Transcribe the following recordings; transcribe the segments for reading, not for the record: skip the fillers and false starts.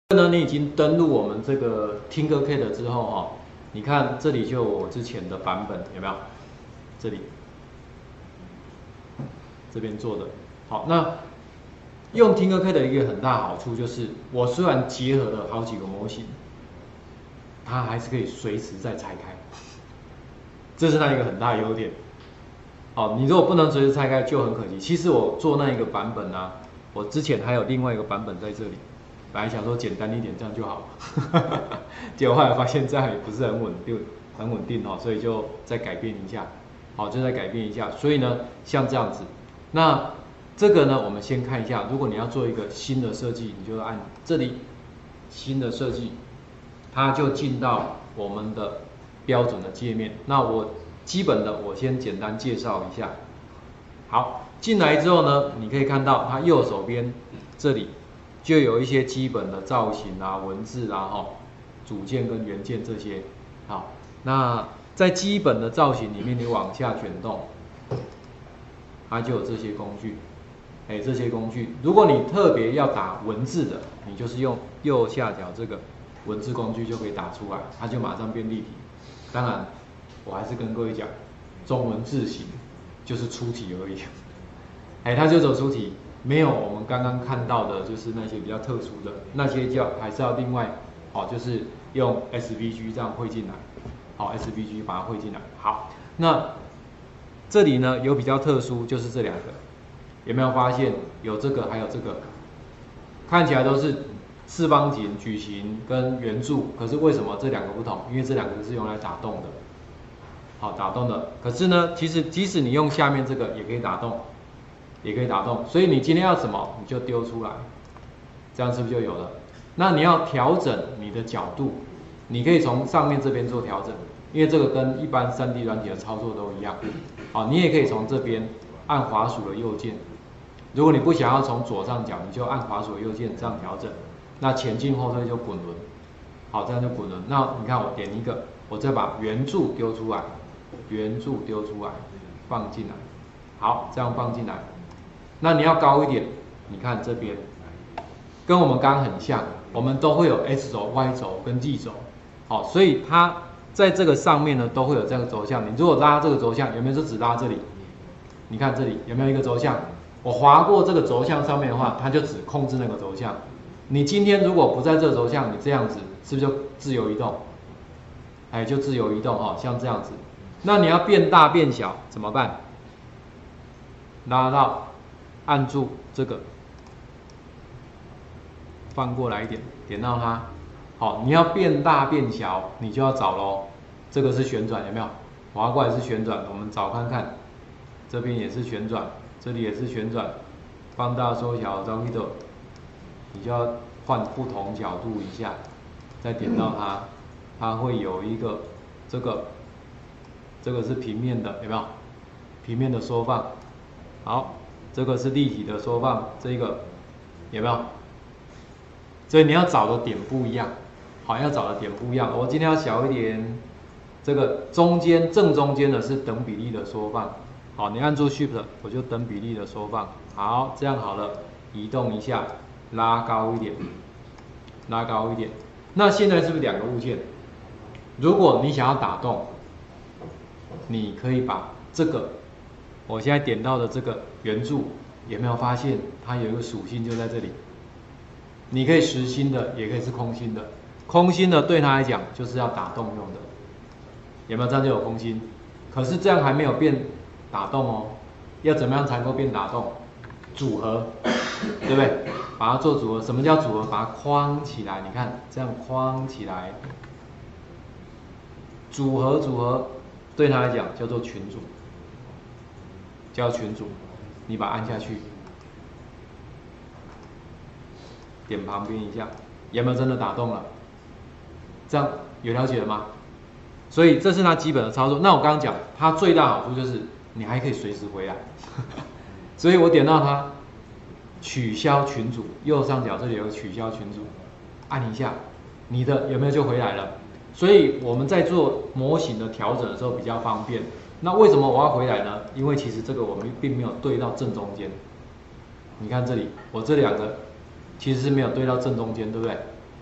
呢，你已经登录我们这个 Tinkercad 之后哈，你看这里就有我之前的版本有没有？这里这边做的好，那用 Tinkercad 的一个很大好处就是，我虽然结合了好几个模型，它还是可以随时再拆开，这是它一个很大的优点。好，你如果不能随时拆开就很可惜。其实我做那一个版本啊，我之前还有另外一个版本在这里。本来想说简单一点，这样就好了，结果后来发现这样也不是很稳定哦，所以就再改变一下，好，就再改变一下。所以呢，像这样子，那这个呢，我们先看一下，如果你要做一个新的设计，你就按这里新的设计，它就进到我们的标准的界面。那我基本的我先简单介绍一下。好，进来之后呢，你可以看到它右手边这里。就有一些基本的造型啊、文字啊、组件跟元件这些。好，那在基本的造型里面，你往下卷动，它就有这些工具。这些工具，如果你特别要打文字的，你就是用右下角这个文字工具就可以打出来，它就马上变立体。当然，我还是跟各位讲，中文字形就是出题而已。它就走出题。没有我们刚刚看到的，就是那些比较特殊的那些还是要另外，就是用 SVG 这样汇进来，好 ，SVG 把它汇进来。好，那这里呢有比较特殊，就是这两个，有没有发现有这个还有这个，看起来都是四方形、矩形跟圆柱，可是为什么这两个不同？因为这两个是用来打洞的，好打洞的。可是呢，其实即使你用下面这个也可以打洞。也可以打洞，所以你今天要什么你就丢出来，这样是不是就有了？那你要调整你的角度，你可以从上面这边做调整，因为这个跟一般3D 软体的操作都一样。好，你也可以从这边按滑鼠的右键，如果你不想要从左上角，你就按滑鼠的右键这样调整，那前进后退就滚轮，好，这样就滚轮。那你看我点一个，我再把圆柱丢出来，圆柱丢出来，放进来，好，这样放进来。那你要高一点，你看这边，跟我们刚刚很像，我们都会有 X 轴、Y 轴跟 Z 轴，好，所以它在这个上面呢都会有这个轴向。你如果拉这个轴向，有没有就只拉这里？你看这里有没有一个轴向？我划过这个轴向上面的话，它就只控制那个轴向。你今天如果不在这个轴向，你这样子是不是就自由移动？就自由移动哦，像这样子。那你要变大变小怎么办？拉到。按住这个，翻过来一点，点到它。好，你要变大变小，你就要找咯。这个是旋转，有没有？滑过来是旋转，我们找看看。这边也是旋转，这里也是旋转，放大缩小找一个，你就要换不同角度一下，再点到它，它会有一个这个是平面的，有没有？平面的缩放，好。这个是立体的缩放，这个有没有？所以你要找的点不一样，好，要找的点不一样。我今天要小一点，这个正中间的是等比例的缩放，好，你按住 Shift， 我就等比例的缩放，好，这样好了，移动一下，拉高一点，拉高一点。那现在是不是两个物件？如果你想要打洞，你可以把这个。我现在点到的这个圆柱，有没有发现它有一个属性就在这里？你可以实心的，也可以是空心的。空心的对它来讲就是要打洞用的，有没有？这样就有空心。可是这样还没有变打洞哦，要怎么样才能够变打洞？组合，对不对？把它做组合。什么叫组合？把它框起来。你看这样框起来，组合对它来讲叫做群组。叫群组，你把它按下去，点旁边一下，有没有真的打动了？这样有了解了吗？所以这是它基本的操作。那我刚刚讲，它最大好处就是你还可以随时回来，所以我点到它，取消群组，右上角这里有个取消群组，按一下，你的有没有就回来了？所以我们在做模型的调整的时候比较方便。那为什么我要回来呢？因为其实这个我们并没有对到正中间。你看这里，我这两个其实是没有对到正中间，对不对？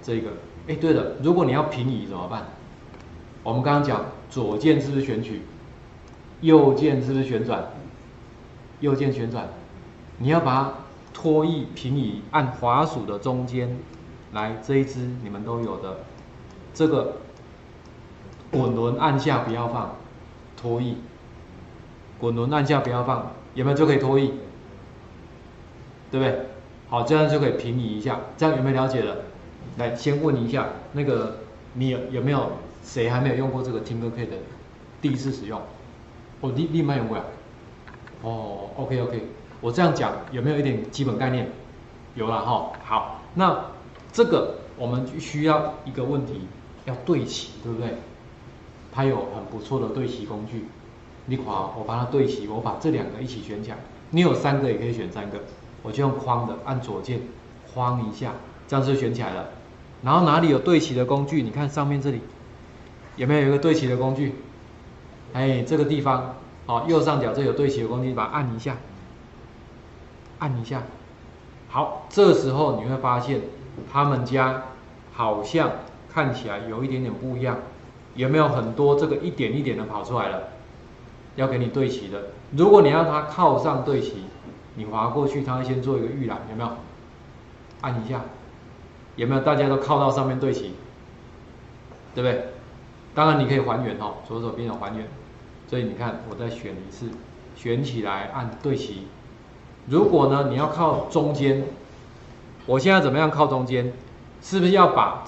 这个。哎，对了，如果你要平移怎么办？我们刚刚讲左键是不是选取，右键是不是旋转？右键旋转，你要把它拖曳平移，按滑鼠的中间来，这一支你们都有的，这个滚轮按下不要放，拖曳，滚轮按下不要放，有没有就可以拖曳？对不对？好，这样就可以平移一下，这样有没有了解了？来，先问一下，那个你有没有谁还没有用过这个 Tinkercad 的？第一次使用？哦，你没用过啊？哦，OK， 我这样讲有没有一点基本概念？有了哈。好，那这个我们需要一个问题，要对齐，对不对？它有很不错的对齐工具。你看，我把它对齐，我把这两个一起选起来。你有3个也可以选3个，我就用框的，按左键框一下，这样就选起来了。然后哪里有对齐的工具？你看上面这里有没有一个对齐的工具？哎，这个地方，好，右上角这有对齐的工具，把它按一下，按一下。好，这时候你会发现，他们家好像看起来有一点点不一样，有没有很多这个一点一点的跑出来了？要给你对齐的。如果你要它靠上对齐，你滑过去，它会先做一个预览，有没有？按一下。有没有大家都靠到上面对齐，对不对？当然你可以还原左手边有还原，所以你看我再选一次，选起来按对齐。如果呢你要靠中间，我现在怎么样靠中间？是不是要把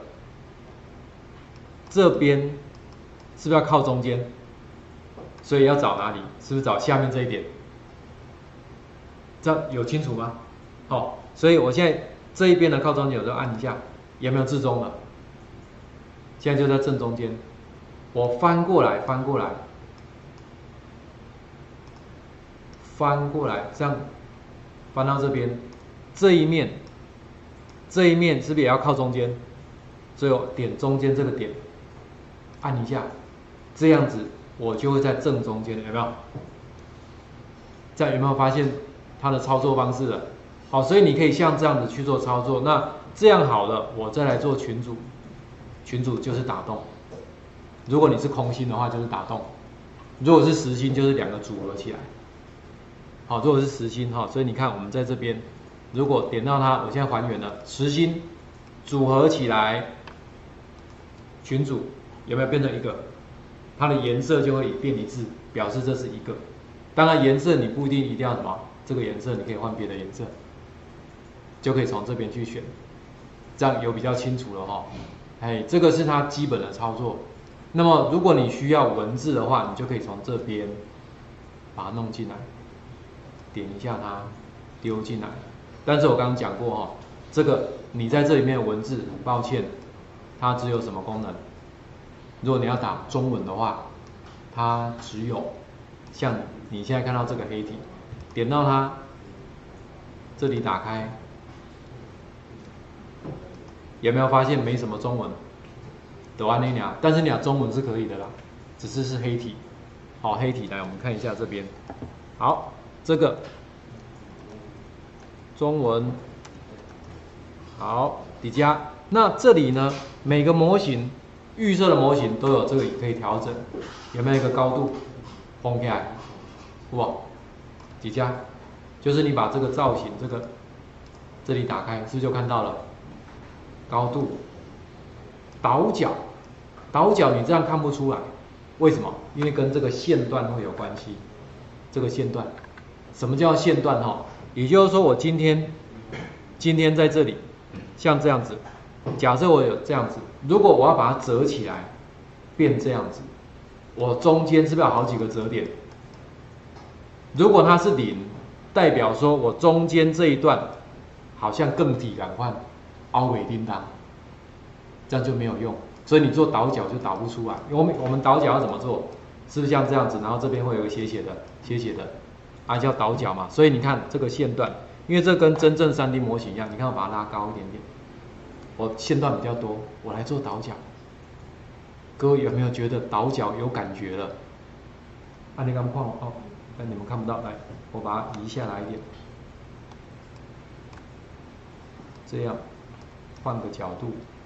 这边是不是要靠中间？所以要找哪里？是不是找下面这一点？这样有清楚吗？所以我现在这一边的靠中间，我就按一下，有没有至中了？现在就在正中间。我翻过来，翻过来，翻过来，这样翻到这边，这一面是不是也要靠中间？所以我点中间这个点，按一下，这样子我就会在正中间，有没有？这样有没有发现它的操作方式了？好，所以你可以像这样子去做操作。那这样好了，我再来做群组，群组就是打洞。如果你是空心的话，就是打洞；如果是实心，就是2个组合起来。好，如果是实心所以你看我们在这边，如果点到它，我现在还原了实心组合起来，群组有没有变成一个？它的颜色就会变一致，表示这是一个。当然颜色你不一定要什么，这个颜色你可以换别的颜色。就可以从这边去选，这样有比较清楚了这个是它基本的操作。那么如果你需要文字的话，你就可以从这边把它弄进来，点一下它，丢进来。但是我刚刚讲过这个你在这里面的文字，很抱歉，它只有什么功能？如果你要打中文的话，它只有像你现在看到这个黑体，点到它，这里打开。有没有发现没什么中文？都按那俩，但是你中文是可以的啦，只是黑体。好，黑体来，我们看一下这边。好，这个中文好底加。那这里呢，每个模型预设的模型都有这个可以调整，有没有一个高度？封起来，哇，底加，就是你把这个造型这里打开，是不是就看到了？高度，倒角你这样看不出来，为什么？因为跟这个线段会有关系。这个线段，什么叫线段也就是说，我今天在这里，像这样子，假设我有这样子，如果我要把它折起来，变这样子，我中间是不是有好几个折点？如果它是0，代表说我中间这一段好像更体感换。凹尾叮当，这样就没有用，所以你做倒角就导不出来。我们倒角要怎么做？是不是像这样子？然后这边会有个斜斜的，叫倒角嘛。所以你看这个线段，因为这跟真正3D 模型一样，你看我把它拉高一点点，我线段比较多，我来做倒角。各位有没有觉得倒角有感觉了？你刚看但你们看不到，来，我把它移下来一点，这样。换个角度，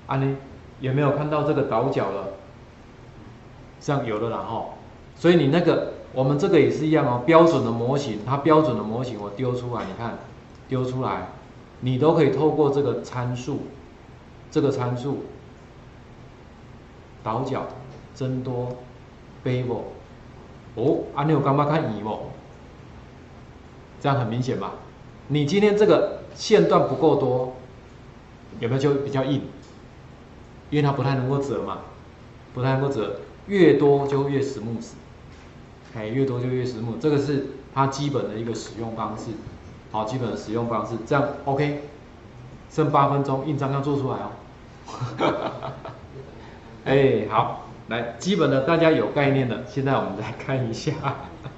啊，你有没有看到这个倒角了？这样有了啦吼。所以你那个我们这个也是一样哦，标准的模型，它标准的模型我丢出来，你看丢出来，你都可以透过这个参数，倒角、增多、bevel， 哦，啊你有感觉看疑不？这样很明显吧？你今天这个线段不够多，有没有就比较硬？因为它不太能够折嘛，不太能够折，越多就越smooth，越多就越smooth，这个是它基本的一个使用方式，好，基本的使用方式，这样 OK， 剩8分钟，印章要做出来哦。好，来，基本的大家有概念的，现在我们来看一下。